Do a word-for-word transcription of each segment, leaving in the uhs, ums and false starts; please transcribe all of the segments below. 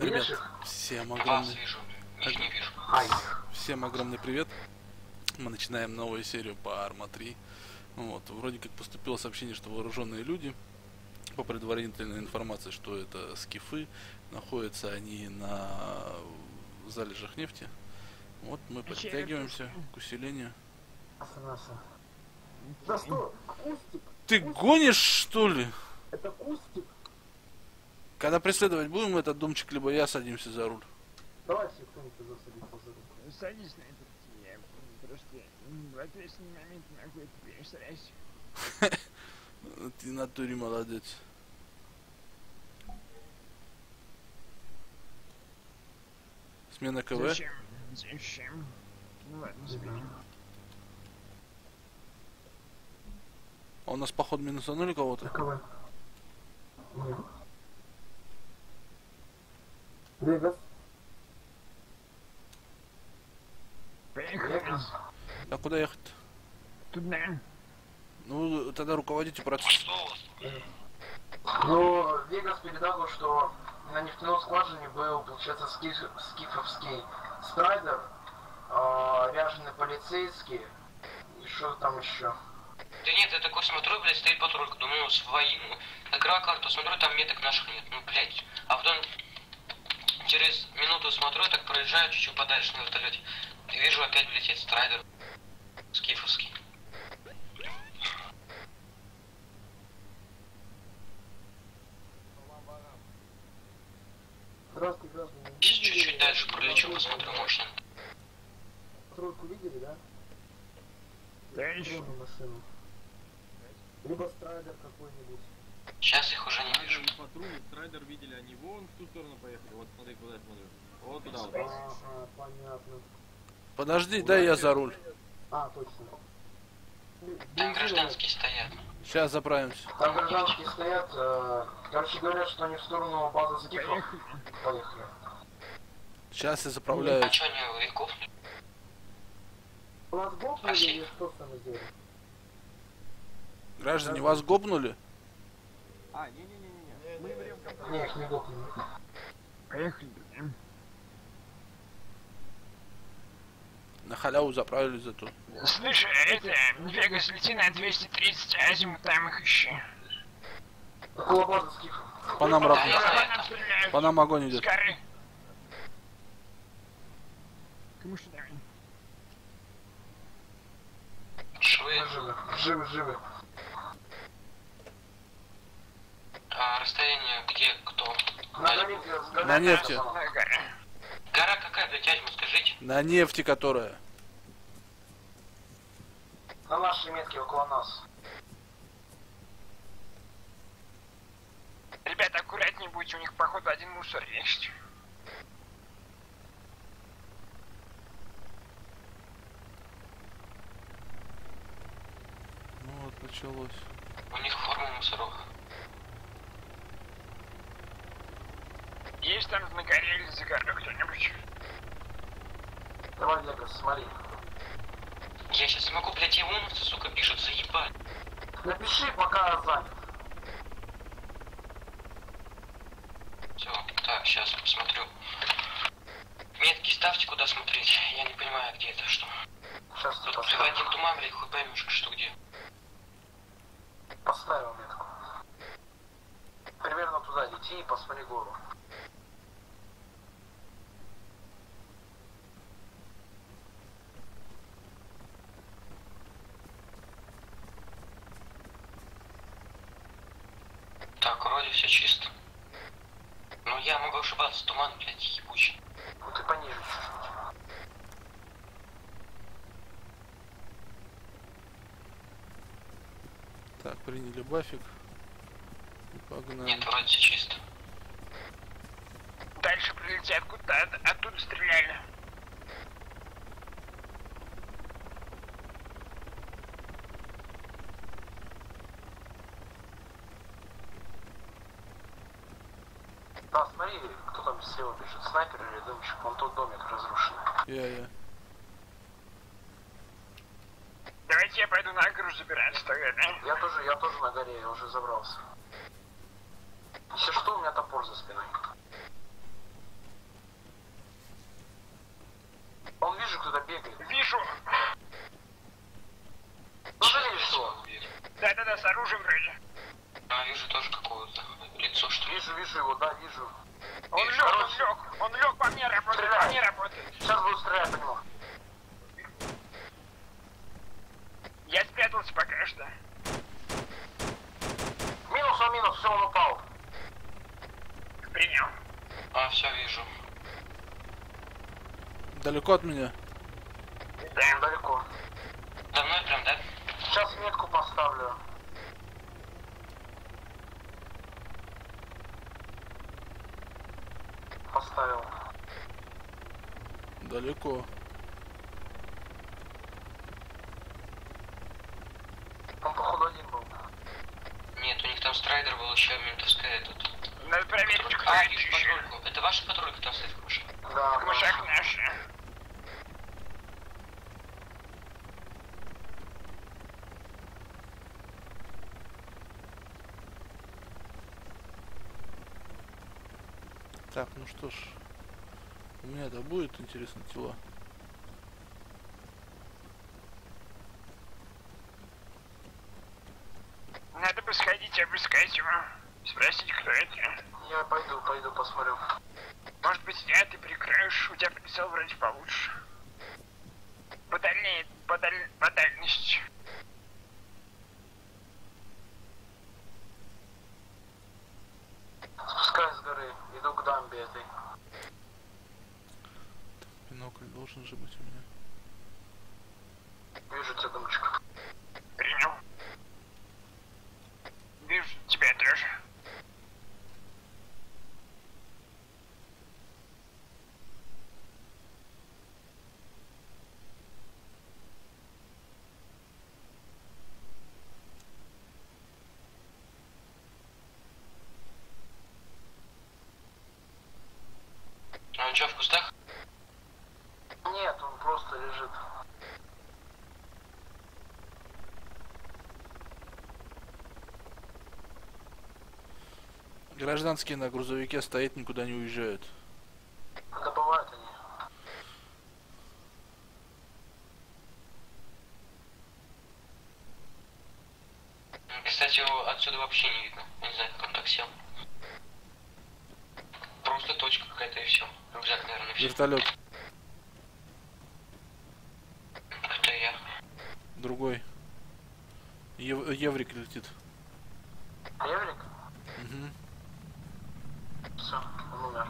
Ребят, всем Вас огромный... вижу, их не вижу. Всем огромный привет. Мы начинаем новую серию по Арма три. Вот, вроде как поступило сообщение, что вооруженные люди, по предварительной информации, что это скифы, находятся они на залежах нефти. Вот мы подтягиваемся к усилению. Да что? Кустик? Ты Кустик? гонишь, что ли? Это кустик? Когда преследовать будем этот домчик, либо я садимся за руль. Давайте кто-нибудь засадится за руль. Садись на этот, я просто в ответственный момент могу это перестараюсь. Ты в натуре молодец. Смена КВ. Зачем? Зачем? Ну ладно, сменим. А у нас походу минусанули кого-то? КВ. Нет. Вегас. Поехали. Вегас. А куда ехать-то? Туда. Ну, тогда руководите процессом. Что у вас? Ну, Вегас передал, что на нефтяном скважине был, получается, скиф, скифовский страйдер, э, ряженый полицейский, и что там еще? Да нет, я такой смотрю, блядь, стоит патрулька, думаю, ну, свои, ну, открываю карту, смотрю, там меток наших нет, ну, блядь. А потом через минуту смотрю, так проезжаю чуть-чуть подальше на вертолете, и вижу, опять летит страйдер скифовский. Здравствуйте, граждане. Сейчас чуть-чуть дальше пролечу, посмотрю, мощно. Тройку видели, да? Да еще. Тройную машину. Либо страйдер какой-нибудь. Сейчас их уже не вижу. Патрульный страйдер видели, они вон в ту сторону поехали. Вот смотри, куда я смотрю. Вот туда вот. Ага, понятно. Подожди, дай я за руль. А, точно. Там гражданские стоят. Сейчас заправимся. Там гражданские стоят, э, короче говорят, что они в сторону базы скифов Поехали. поехали. Сейчас я А заправляюсь. чё они их копнули? У вас гопнули или что с нами сделали? Граждане, вас гопнули? А, не-не-не-не. Мы врем Не, их не гопнули. Поехали. На халяву заправились зато. Слушай, это, Вегас, лети на двести тридцать, азимут, там их ищи. Около базы скифов. По нам, Да, раб... я знаю. Нам стреляют. По нам огонь идет. С горы. Кому что давай? Швы. Мы живы, живы, живы. А расстояние где, кто? На Азимут. границе с горы. На нефти. пацаны. На горе. Гора какая, блядь, азимут, скажите? На нефти, которая. На нашей метке около нас. Ребята, аккуратнее будьте, у них, походу, один мусор есть. Ну вот, началось. У них форма мусоров. Есть там на горе или за горой кто-нибудь? Давай, Вегас, смотри. Я сейчас не могу, блядь, ОМОНовцы, сука, пишут, заебали. Напиши, пока занят. Все, так, сейчас посмотрю. Метки ставьте, куда смотреть. Я не понимаю, где это, что. Сейчас тебе Тут поставим. один туман, блядь, хуй поймешь, что где. Поставил метку. Примерно туда лети и посмотри гору. Так, вроде все чисто. Ну я могу ошибаться, туман, блядь, ебучий. Ну ты пониже чуть-чуть. Так, приняли бафик. И погнали. Нет, вроде все чисто. Дальше прилетят откуда, от, оттуда стреляли. Да, смотри, кто там слева бежит, снайпер или дымчик, вон тот домик разрушенный. Я, я. Давайте я пойду на гору забираться тогда, да? Я тоже, я тоже на горе, я уже забрался. Если что, у меня топор за спиной. вижу. Тоже видишь его? Да-да-да, с оружием вроде. А, вижу тоже какое-то лицо, что ли. Вижу, вижу его, да, вижу. Он лег, он лег, он лег, по мне работает, по мне работает. Сейчас буду стрелять по нему. Я спрятался пока что. Минус, он минус, все, он упал. Принял. А, все, вижу. Далеко от меня. Да, далеко. За мной прям, да? Сейчас метку поставлю. Поставил. Далеко. Он походу один был. Нет, у них там страйдер был, еще ментовская тут. Надо проверить, кто А, это вижу еще. патрульку. Это ваша патрулька там стоит в машине? Да, Мышак наш. Так, ну что ж. У меня-то будет, интересно, тела. Надо бы сходить и обыскать его. Спросить, кто это. я пойду, пойду посмотрю. Может быть, я ты прикроешь, у тебя прицел вроде получше. Подальнее, подаль... по дальности. Спускаюсь с горы, иду к дамбе этой. Бинокль должен же быть у меня. Вижу тебя, дамочка. Принял. Вижу тебя тоже. А он что, в кустах? Нет, он просто лежит. Гражданские на грузовике стоят, никуда не уезжают. Да бывают они. Кстати, его отсюда вообще не видно. Не знаю, как он так сел. Просто точка какая-то и все. Рюкзак, наверное, все. Вертолет Это я. другой. Ев- Еврик летит. Еврик? Угу. Все, он умер.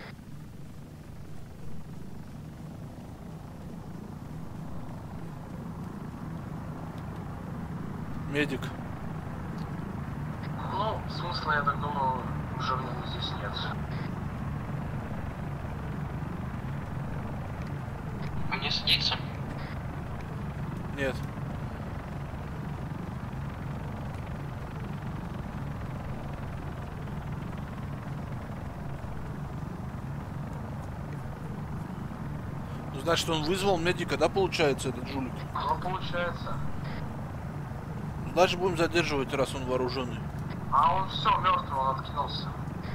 Медик. Ну, смысла, я так думаю, уже в нем здесь нет. Мне садиться? Нет. Ну, значит, он вызвал медика, да, получается, этот жулик? Ну, получается. Дальше будем задерживать, раз он вооруженный. А он все, мертвый, он откинулся.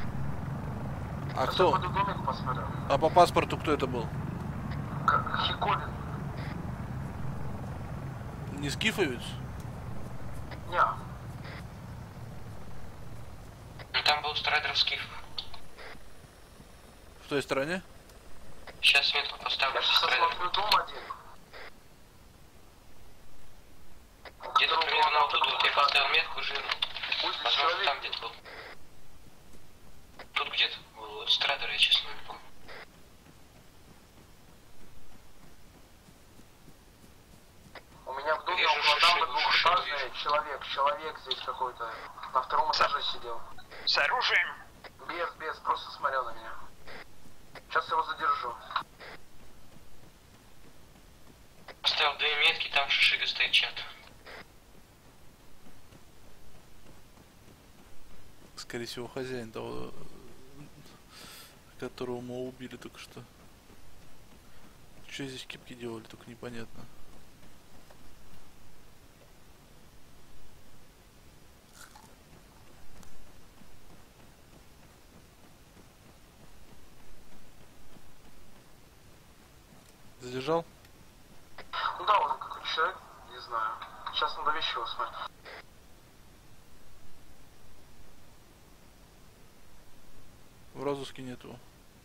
А Я кто? пойду домик посмотрю. А по паспорту кто это был? К- Хиколин. Не скифовец? Не, Ну там был страйдер скиф. В той стороне? Сейчас метку поставлю я со сейчас страйдером. смотрю дом один. Где-то Которого примерно он вот тут вот я откуда-то поставил метку жирно. Пусть Возможно, человек. там где-то был. Тут где-то был. Вот страйдер, я честно не помню. У меня в доме Вижу около дамбы шишигу, шишигу двухэтажный вижу. человек, человек здесь какой-то. На втором этаже сидел. С оружием. Без, без, просто смотрел на меня. Сейчас его задержу. Поставил две метки, там шишига стоит чат. Скорее всего, хозяин того, которого мы убили только что. Что здесь кипки делали, только непонятно. Задержал? человек? Не знаю. Сейчас надо вещи его смотреть. В розыске нету.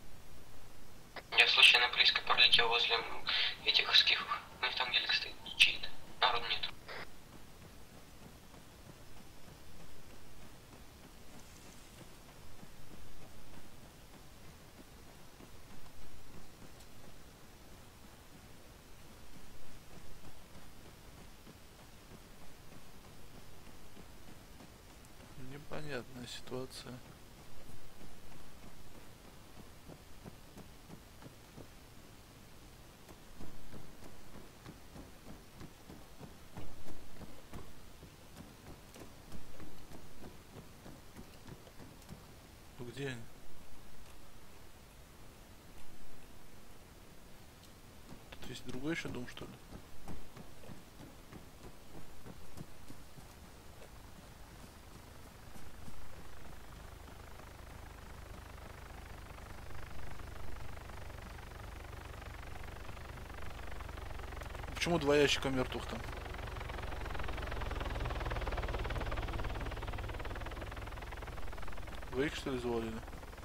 Я случайно близко пролетел возле этих скифов. У них там гелик стоит, чей-то. Народу нет. Непонятная ситуация. Ну где они? Тут есть другой еще дом, что ли? Почему два ящика мертвых там? Двоих что ли завалили?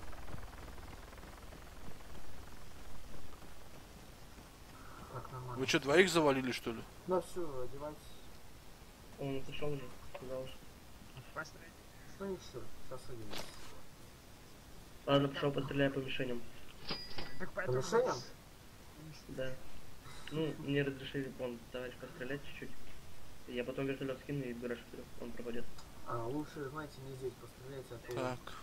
Так, нормально. Вы что, двоих завалили что ли? Ну все, одевайтесь. Он отошел уже, сказал, что... Посмотри. Ну ничего, сейчас оденемся. Ладно, пошел постреляй по мишеням. Так По поэтому... мишеням? Да. Ну, мне разрешили, вон, товарищ, пострелять чуть-чуть. Я потом вертолет скину и гараж вперед, он пропадет. А, лучше, знаете, не здесь постреляйте, а то... Так.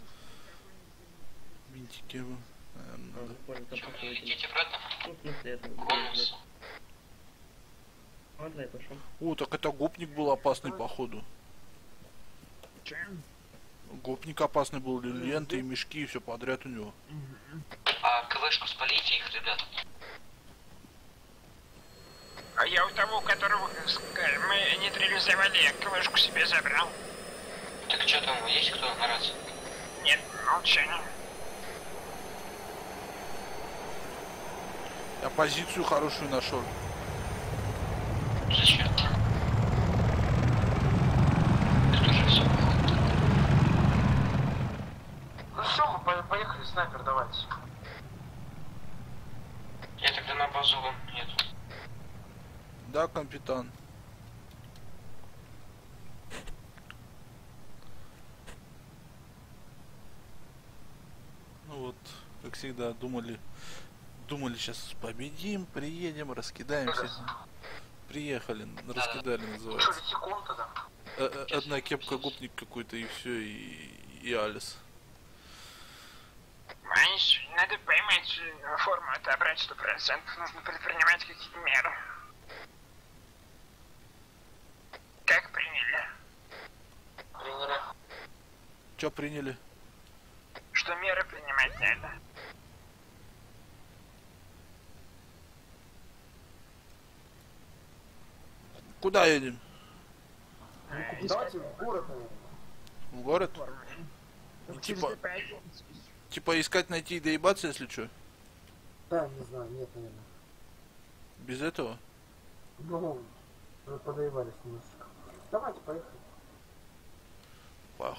Винтики его. Наверное, А, надо. понял, там Что, пошел. не летите обратно? Ну, в смысле, это... Конус. А, давай, пошел. О, так это гопник был опасный походу. Чем? Гопник опасный был, ленты и мешки и все подряд у него. А КВшку спалите их, ребят. А я у того, которого ска- мы нейтрализовали, КВшку себе забрал. Так что там, есть кто на рации? Нет, молчание. Я позицию хорошую нашел. Зачем? Это уже все. Ну все, мы по- поехали, снайпер, давайте. Я тогда на базу вам нет. Да, капитан. Ну вот, как всегда, думали, думали, сейчас победим, приедем, раскидаем всех. Приехали, раскидали, Что, называется. лексикон тогда? Э, э, Одна кепка, гопник какой-то и все, и, и Алис. Знаешь, надо поймать э, форму, отобрать сто процентов. Нужно предпринимать какие-то меры. Как приняли? Приняли. Че приняли? Что меры принимать надо? Куда едем? Э, Давайте в город, наверное. В город? форму. Ну, Через типа, ДП один. типа искать, найти и доебаться, если что? Да, не знаю, нет, наверное. Без этого? Ну, вы подоебались немножечко. Давайте, поехали. Пах.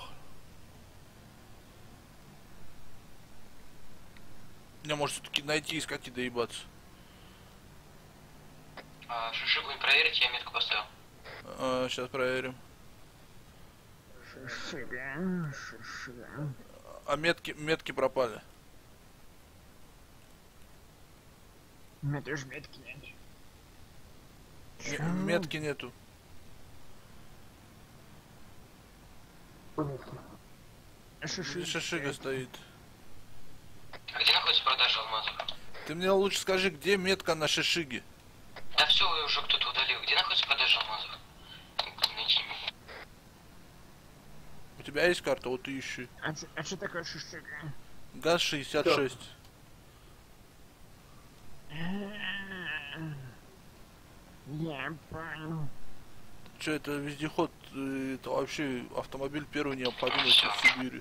Мне может все-таки найти, искать и доебаться. А шишигу не проверите, я метку поставил. А, сейчас проверим. Шишига, шишига. А метки, метки пропали. У меня тоже метки нет. М- метки нету. Пометки. Шишига. Шишига стоит. А где находится продажа алмазов? Ты мне лучше скажи, где метка на шишиге? Да все, уже кто-то удалил. Где находится продажа алмазов? Найти меня. У тебя есть карта? Вот и ищи. А, ч- а что такое шишига? ГАЗ шестьдесят шесть. Я понял. Че, это вездеход, э, это вообще автомобиль первой необходимости в Сибири.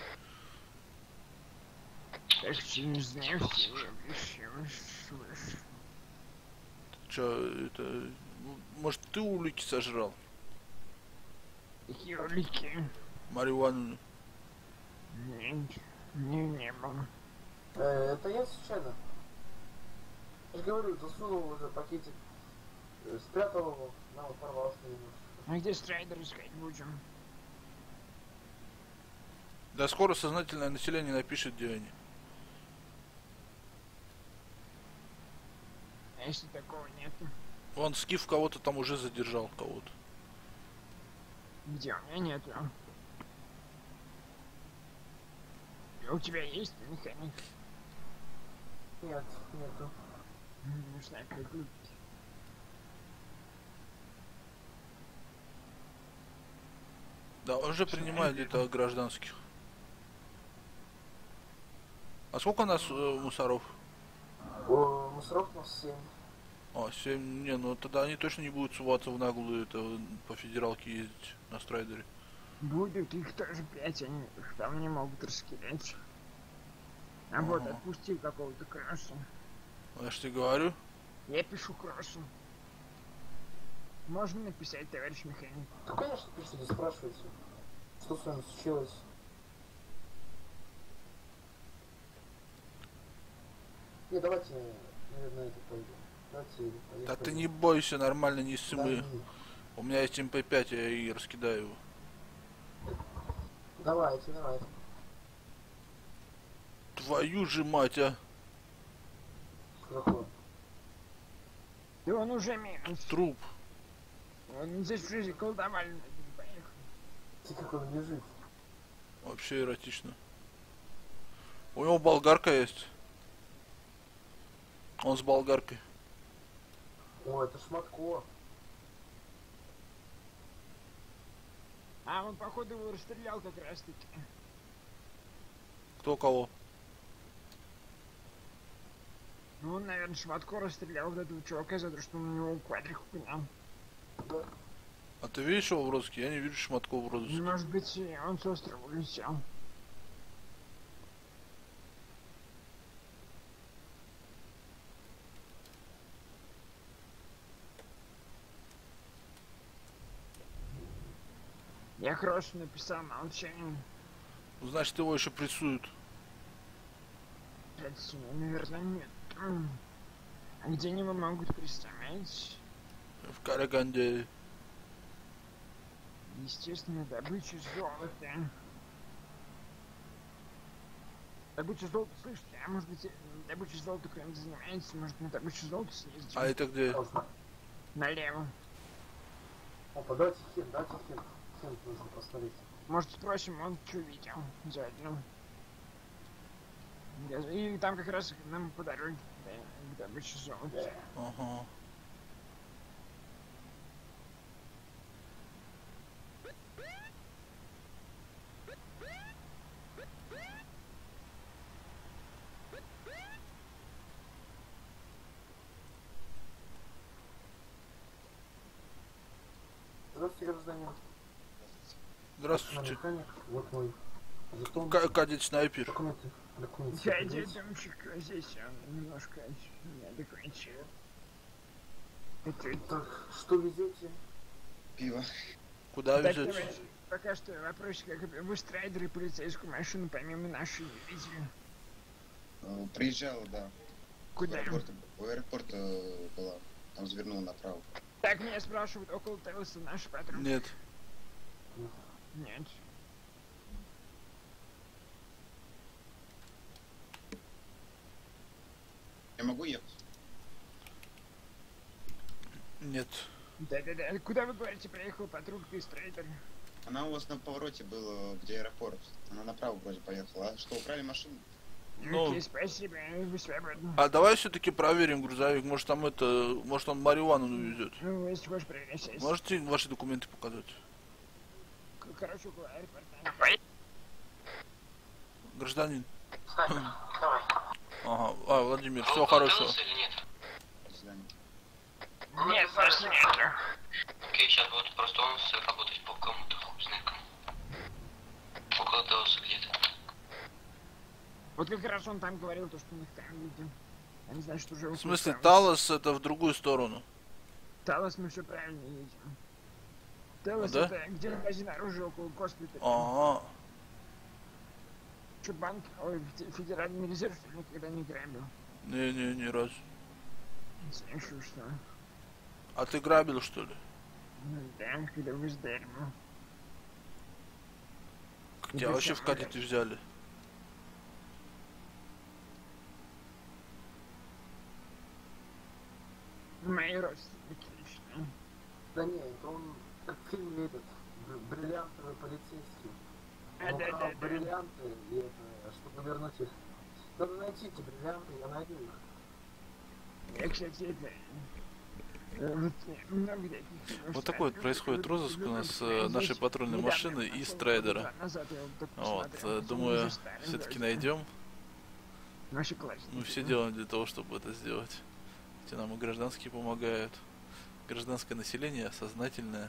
Так что не знаю, что я Че, это Может, ты улики сожрал? Какие улики? Марихуану. Нет, не, не было. Э, это я случайно. Я же говорю, засунул уже пакетик, э, спрятал его, на вот порвался немножко. А где страйдер искать будем? Да скоро сознательное население напишет, где они. А если такого нет? Вон Скиф кого-то там уже задержал, кого-то. Где? У меня нету. У тебя есть механик? Нет, нету. Нужно прикрутить. Да, он же принимает где-то гражданских. А сколько у нас э, мусоров? О, мусоров у нас семь. А, семь, не, ну тогда они точно не будут суваться в наглую, это по федералке ездить на страйдере. Будут их тоже пять, они их там не могут раскидать. А Ага. вот отпустил какого-то кросса. Я ж тебе говорю. Я пишу кроссу. Можно написать, товарищ механик? Ну, конечно, пишите, спрашивайте. Что с вами случилось? Не, давайте, наверное, это пойдем. Давайте, поехали. Да ты не бойся, нормально, не Да, сымы. не. У меня есть эм пэ пять, я и раскидаю его. Давайте, давайте. Твою же мать, а! Что такое? Да он уже минус. Труп. Он здесь уже колдовали над ним, поехали. Ты как он лежит? Вообще эротично. У него болгарка есть. Он с болгаркой. О, это Шматко. А он, походу, его расстрелял как раз таки. Кто кого? Ну, он, наверное, Шматко расстрелял вот этого чувака за то, что он на него квадрик угнал. Да. А ты видишь его в розыске? Я не вижу Шматкова в розыске. Может быть, и он с острова улетел. Я хорошо написал молчание. Ну, значит, его еще прессуют. Отсюда, наверное, нет. М. А где они его могут представить? В Караганде. Естественно, добыча золота. Добыча золота, слышите, а может быть, добыча золота кто-нибудь занимается, может на добычу золота съездим? А это где? Можно. Налево. Опа, дайте хин, дайте хин. Хин нужно посмотреть. Может, спросим, он что видел заодно. И там как раз нам по дороге, да, к добыче золота. Ага. Здравствуйте, гражданин. Здравствуйте. Механик, вот мой жетон. К- кадет снайпер. Документы. Документы. Я предъявите. дедомчик, а здесь он немножко неадекватен. Это Так, что везете? Пиво. Куда Так, везете? давайте, пока что вопрос, как вы страйдеры полицейскую машину помимо нашей не видели? Э, Приезжала, да. В Куда? аэропорт, в аэропорт э, была. Там завернула направо. Так меня спрашивают, около Телса наш патруль? Нет. Нет. Я могу ехать? Нет. Да-да-да, куда вы говорите, приехал патруль, ты страйдер? Она у вас на повороте была, где аэропорт. Она направо вроде поехала. А что, украли машину? Ну. Окей, спасибо, вы свободны. А давай все-таки проверим грузовик. Может там это. Может он марихуану увезет. Ну, если хочешь проверять. Можете ваши документы показать? К- Короче, около аэропорта. Гражданин. Снайпер, давай. Ага. А, Владимир, А всего он хорошего. подался или нет? До свидания. Нет, нас нету. Окей, сейчас будет просто он работать по кому-то, хуй знает кому. Около Далласа где-то. Вот как раз он там говорил, то, что у них там люди. Они знают, что уже... В смысле, Талос это в другую сторону. Талос мы все правильно едем. Талос да? это где магазин оружия около госпиталя. А, Что банк, ой, фе- федеральный резерв никогда не грабил. не, не, ни разу. Слышу, что? А ты грабил, что ли? Ну да, когда вы сдали. Как тебя вообще в кадете взяли? Мои родственники лично. Да не, это он как в фильме этот, бр- бриллиантовый полицейский. А, Он да, украл да, да. бриллианты, и это, чтобы вернуть их. Надо найти эти бриллианты, я найду их. Я, кстати, это... э, Вот, э, много таких фильмов Вот такой вот ставлю. происходит розыск у нас э, нашей патрульной Недавно машины и нашел страйдера. год назад, я вот только Вот, посмотрел, э, он думаю, уже старый, все-таки да. найдем. Вообще классно. Мы все делаем для того, чтобы это сделать. Хотя нам и гражданские помогают. Гражданское население сознательное.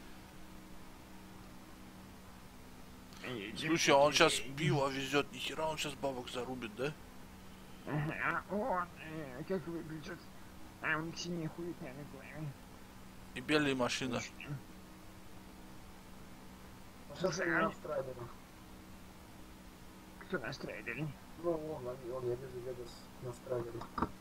Слушай, а он сейчас пиво везет, нихера он сейчас бабок зарубит, да? Ага, он, э, как выглядит? А, у них синяя хуйня на голове. И белая машина. Отлично. Сейчас Слушай, они а- на страйдере. Кто настраивали? Ну, он, он, он, я вижу Вегас на страйдере.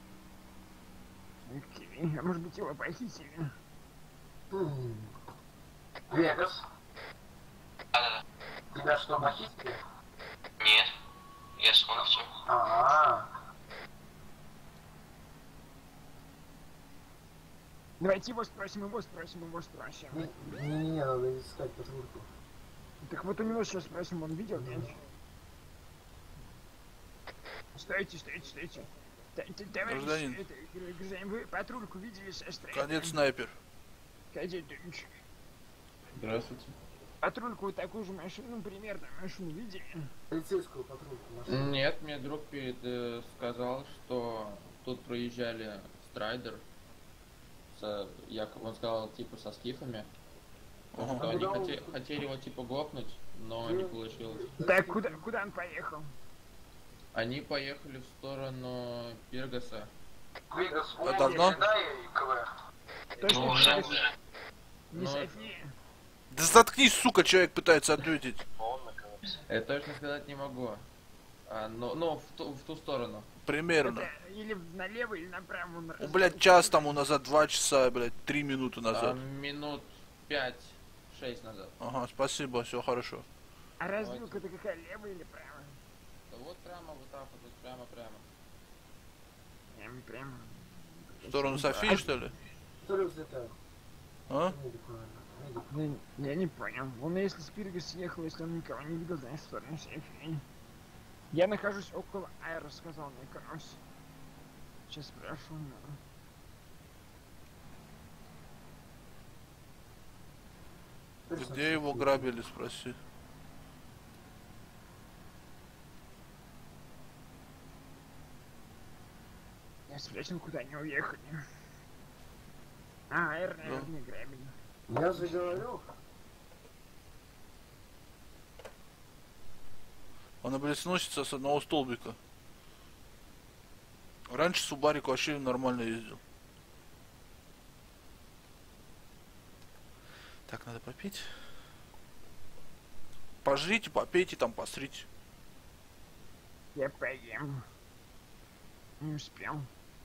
Окей, а может быть его похитили? М. Вегас, Да-да-да. тебя что, похитили? Нет. Я с Концем. А, Давайте его спросим, его спросим, его спросим. не-не-не, надо искать патрульку. Так вот у него сейчас спросим, он видел, нет? Стойте, стойте, стойте. Т- т- Товарищ, Гражданин. это, г- гражданин, вы патрульку видели со стороны? Кадет снайпер. Кадет, Здравствуйте. патрульку вот такую же машину, примерно машину видели? Полицейскую патрульку машину. Нет, мне друг перед э, сказал, что тут проезжали страйдер. С, якобы он сказал, типа, со скифами. Ага. Что они куда он- хоте- хотели его, типа, гопнуть, но не получилось. Так, куда, куда он поехал? Они поехали в сторону Пергаса. Вегас, А давно? да, и КВ? Точно, Ну, уже, Пегас? уже. Не Ну, София? Да заткнись, сука, человек пытается ответить. Я точно сказать не могу. А, но, но в, ту, в ту сторону. Примерно. Это или налево, или направо он Ну, блядь, час тому назад, два часа, блядь, три минуты А, назад. минут пять-шесть назад. Ага, спасибо, все хорошо. А развилка-то какая, лево или право? Да вот прямо вот так вот, вот прямо-прямо. Прямо, прямо. В сторону Софии, что ли? Который взлетает. А? Медик, наверное. Медик. Я, я не понял. Он если с Пирга съехал, если он никого не видел, значит, в сторону Софии. Я нахожусь около Айра, сказал мне Кросс. Сейчас спрошу, но... Где его грабили, спроси. Я спросил, куда они уехали. А, Айр, наверное, грабили. Я же говорю, Она, блядь, сносится с одного столбика. Раньше Субарик вообще нормально ездил. Так, надо попить. Пожрите, попейте, там посрите. Я поем. Не успел.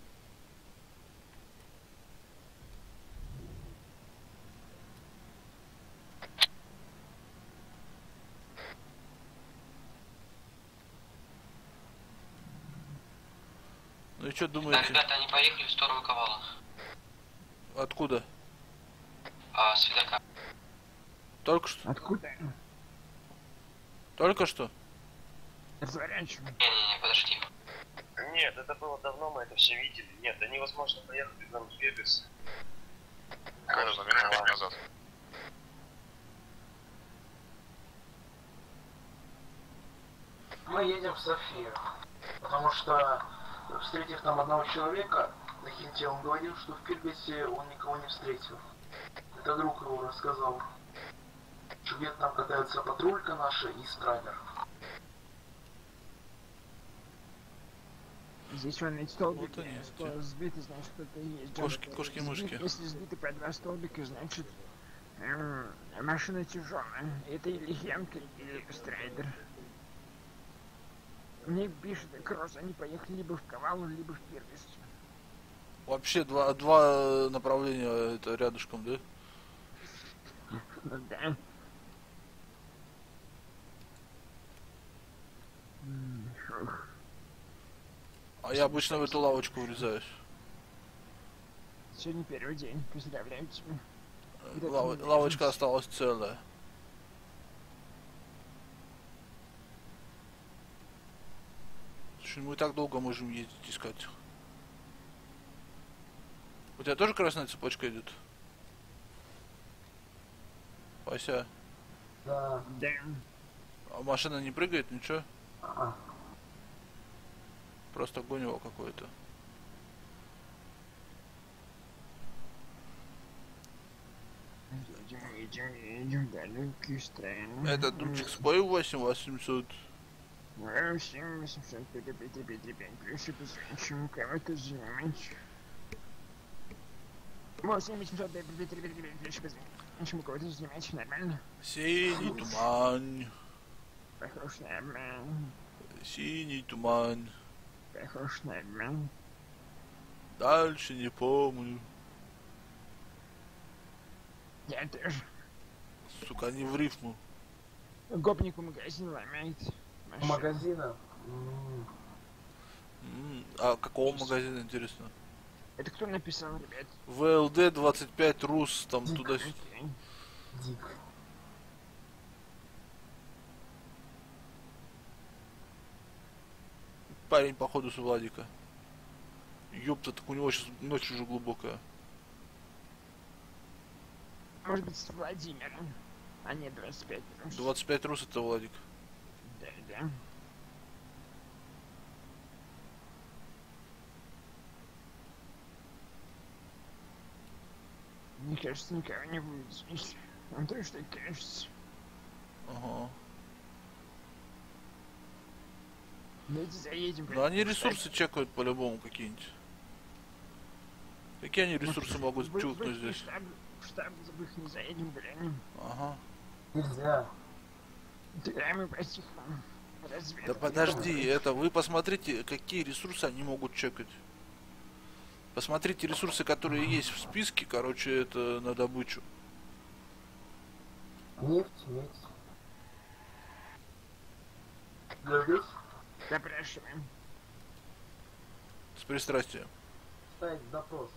Ну и что Да, думаете? ребята, они поехали в сторону Ковала. Откуда? А, с Федака. Только что? Откуда? Только что? Разворачивай. Не-не-не, подожди. Нет, это было давно, мы это все видели. Нет, да невозможно поехать из Лас-Вегаса. Кажется, минут пять назад. мы едем в Софию. Потому что, встретив там одного человека, на хинте, он говорил, что в Пиргасе он никого не встретил. Это друг его рассказал. Что где-то там катаются патрулька наша и страйдер. Здесь он эти столбики, Вот они, что эти. сбиты, значит, кто-то есть. Кошки, Сбит- кошки-мышки. Если сбиты по два столбика, значит, эм, машина тяжелая. Это или Хенк, или Страйдер. Мне пишет Кросс, они поехали либо в Ковалу, либо в Пиргис. Вообще два, два направления это рядышком, да? Ну да. М, фух. А я обычно в эту лавочку врезаюсь. Сегодня первый день, поздравляю тебя. Да, Лава- ты лавочка не осталась целая. Слушай, мы так долго можем ездить искать. У тебя тоже красная цепочка идет? Вася, Да. Да. а машина не прыгает, ничего? А, Просто огонь его какой-то. Едем, едем, едем, далекие страны. Это дудчик спой восемь восемьсот. восемь восемьсот пять пять пять пять пять плюс и позвоним кого-то занимать. восемь восемьсот пять пять пять пять плюс и позвоним кого-то занимать. Нормально? Синий туман, Похож на обман. синий туман. Похож на обман. Дальше не помню. Я тоже. Сука, не в рифму. Гопнику магазин ломает. у магазина. М, М, А какого магазина, интересно? Это кто написал, ребят? ВЛД двадцать пять Рус, там Дик. туда... Окей. Дик. Парень, походу, с Владика. Ёпта, так у него сейчас ночь уже глубокая. Может быть, с Владимиром. А не двадцать пять. двадцать пять Рус это Владик. Да, да. Мне кажется, никого не будет здесь. Вам тоже так кажется? Ага. Давайте заедем. Но они ресурсы чекают по-любому какие-нибудь. Какие они ресурсы могут Вы- чукнуть вы- здесь? В штаб, в штаб в их не заедем, глянем. Ага. Нельзя. Тогда мы по-тихому. Разведку. Да подожди, это вы посмотрите, какие ресурсы они могут чекать. Посмотрите ресурсы, которые есть в списке, короче, это на добычу. Нефть, медь. Говоришь? Запрашиваем. С пристрастием. Ставить допрос.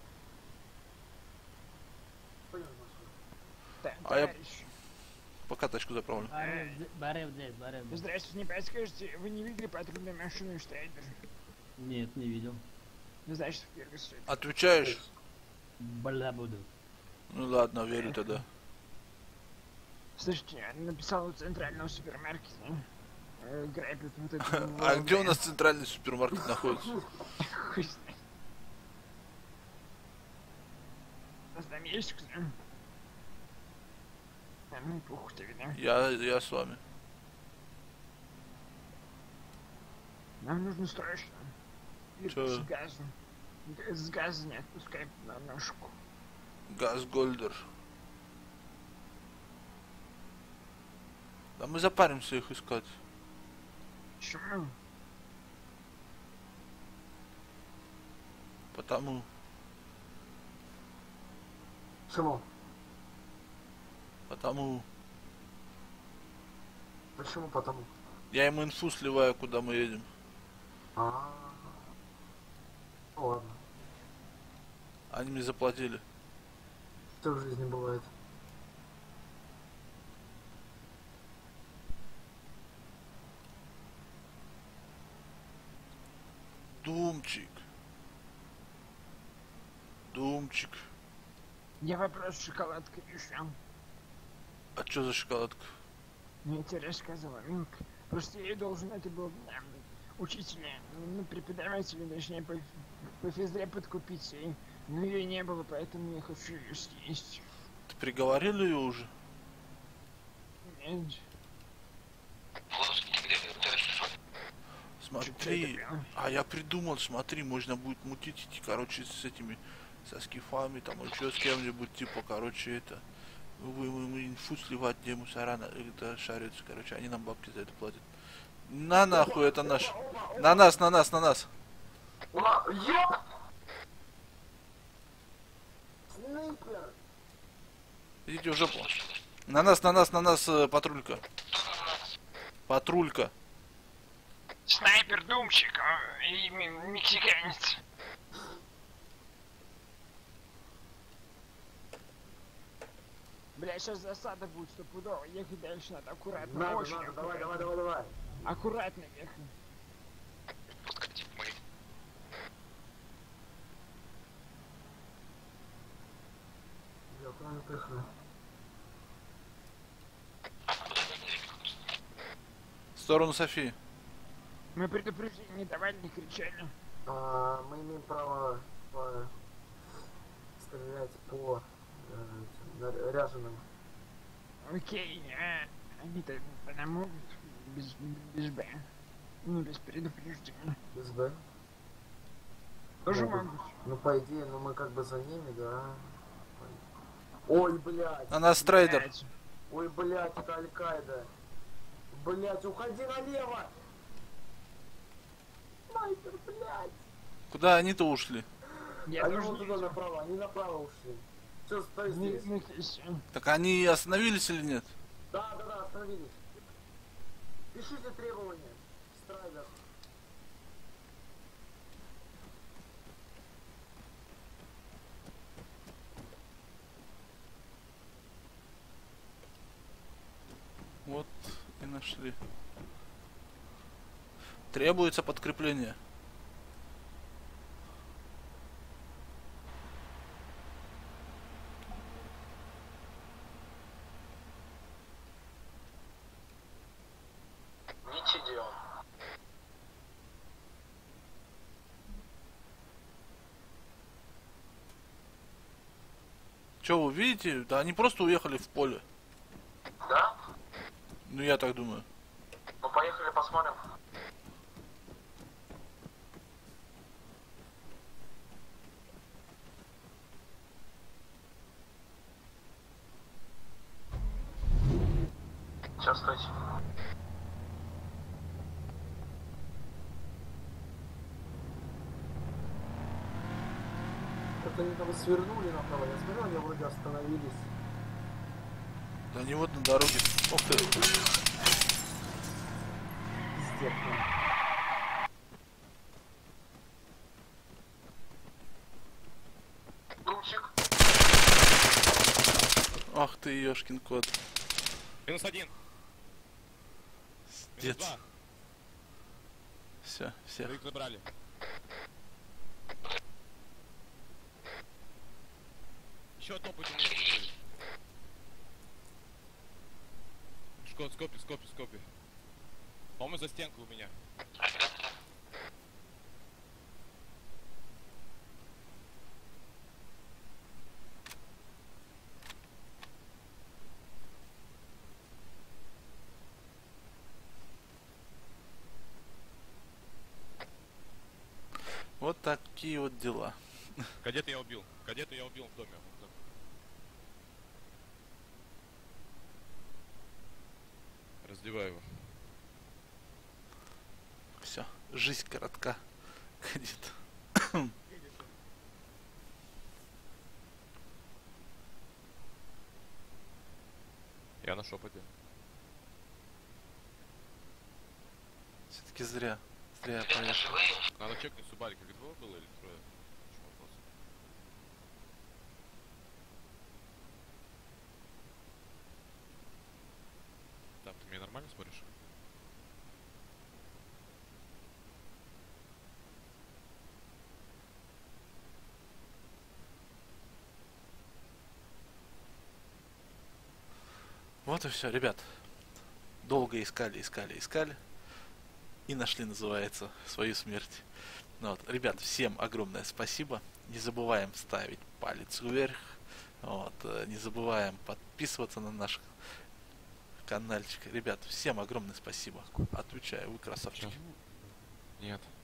Пойдем в машину. Так, А я- товарищ. Пока тачку заправлю. Барев здесь, Барев. Здравствуйте, не подскажете, вы не видели патрульную машину Штрайдер? Нет, не видел. Ну, значит, в Пиргисе. Отвечаешь? Бля буду. Ну ладно, верю тогда. Слушайте, я написал у центрального супермаркета. Э, грабят вот эту... А где у нас центральный супермаркет находится? Хуй знает. У нас там есть кто? А ну и похуй тогда. Я, я с вами. Нам нужно срочно. И Чё? с газом. Г- С газа не отпускай на ножку. Газгольдер. Да мы запаримся их искать. Почему? Потому. Почему? Потому. Почему потому? Я им инфу сливаю, куда мы едем. А. Ну ладно. Они мне заплатили. Что в жизни бывает? Думчик. Думчик. Я вопрос с шоколадкой решал. А чё за шоколадка? Ну, я тебе рассказывала, Милка. Просто я должен, это был эм, учителя, ну, преподавателя, точнее, по, по физре подкупить. И, ну, ее не было, поэтому я хочу ее съесть. Ты приговорил ее уже? Нет. Плоский, где ты, товарищ? Смотри, а я придумал, смотри, можно будет мутить идти, короче, с этими, со скифами, там, еще с кем-нибудь, типа, короче, это, вы, мы, мы инфу сливать, где мусора, это шарится, короче, они нам бабки за это платят. На нахуй, это наш. На нас, на нас, на нас. Ёп! Снайпер! Идите в жопу. На нас, на нас, на нас, э, патрулька. Патрулька. Снайпер Думчик а, и м- мексиканец. Бля, сейчас засада будет стопудово. Ехать дальше надо аккуратно. Надо, очень надо, аккуратно. давай, давай, давай, давай. Аккуратно ехай. Подходи, мы. Я понял, поехали. В сторону Софии. Мы предупреждение не давали, не кричали. А, мы имеем право по... стрелять по э, ряженым. Окей, а они-то нам могут без, без Б. Ну, без предупреждения. Без Б. Тоже Могут. могут. Ну, по идее, ну мы как бы за ними, да. Ой, блядь. На нас трейдер. Блядь. Ой, блядь, это Аль-Каида. Блядь, уходи налево! Снайпер, блядь! Куда они-то ушли? Я Они тоже вон не туда направо, они направо ушли. Все, стой Не, здесь. не кричи. Так они остановились или нет? Да, да, да, остановились. Пишите требования. Страйдер. Вот и нашли. Требуется подкрепление. Ничего. Че, вы видите? Да они просто уехали в поле. Да? Ну я так думаю. Ну поехали посмотрим. Сейчас, стойте. Как они там свернули направо, я смотрел, они вроде остановились. Да они вот на дороге. Ох ты. Пиздец. Думчик. Ах ты, ёшкин кот. Минус один. Дед. Минус два. Все, все. Вы их забрали. Еще топайте вниз. Шкот, скопи, скопи, скопи. По-моему, за стенку у меня. Вот такие вот дела. Кадета я убил. Кадета я убил в доме. Раздеваю его. Все, жизнь коротка. Кадет. Я на шепоте. Все-таки зря. Зря я поехал. Надо чекнуть Субарик, как двое было или трое? Еще вопрос. Так, ты меня нормально смотришь? Вот и все, ребят. Долго искали, искали, искали. И нашли, называется, свою смерть. Ну вот, ребят, всем огромное спасибо. Не забываем ставить палец вверх. Вот, не забываем подписываться на наш каналчик. Ребят, всем огромное спасибо. Отвечаю, вы красавчики. Нет.